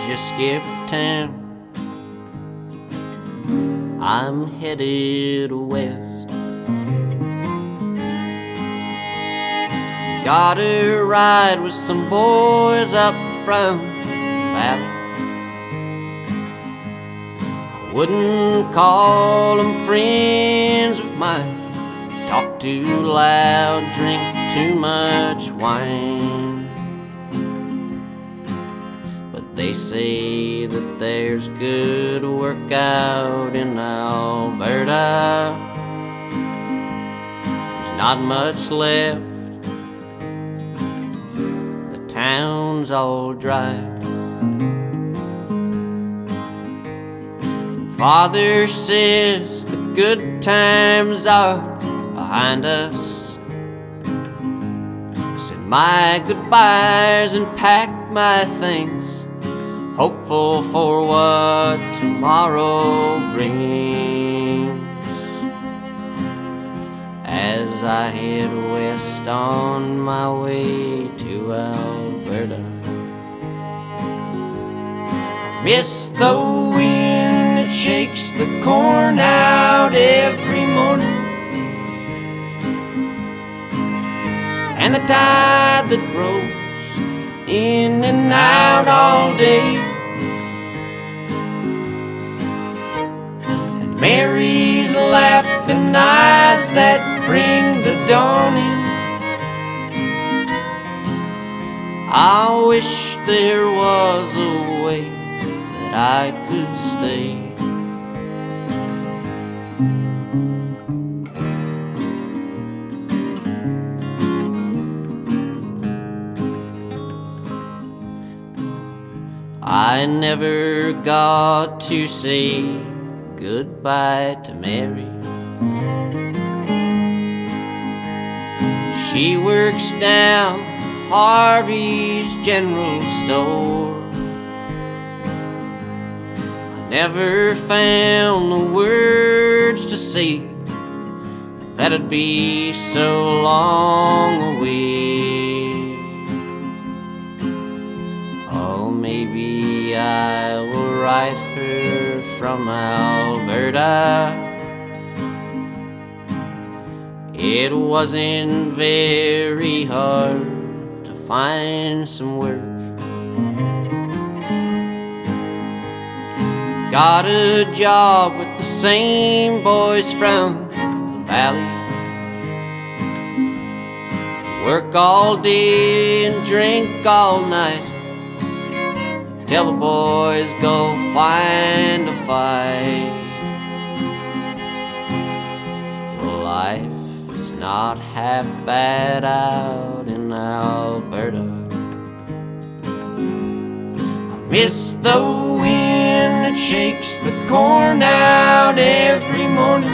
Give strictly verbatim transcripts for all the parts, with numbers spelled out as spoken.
just skipped town. I'm headed west. Got a ride with some boys up from the valley. I wouldn't call them friends of mine. Talk too loud, drink too much wine. But they say that there's good work out in Alberta. There's not much left. The town's all dry. Father says the good times are behind us. Said my goodbyes and packed my things, hopeful for what tomorrow brings. As I head west on my way to Alberta, I miss the wind that shakes the corn out every morning, and the tide that rolls in and out all day, and Mary's laughing eyes that bring the dawning. I wish there was a way that I could stay. I never got to say goodbye to Mary. She works down Harvey's General Store. I never found the words to say that it'd be so long away. Oh, maybe I will write her from Alberta. It wasn't very hard to find some work. Got a job with the same boys from the valley. Work all day and drink all night, till the boys go find a fight. Life is not half bad out in Alberta. I miss the wind that shakes the corn out every morning,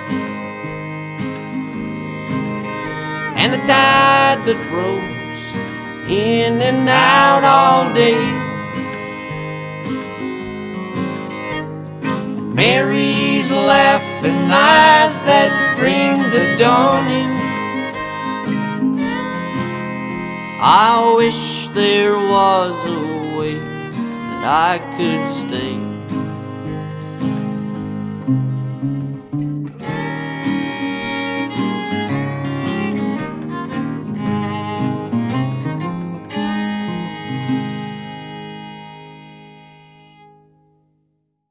and the tide that rolls in and out all day. Mary's laughing eyes that bring the dawning. I wish there was a way that I could stay.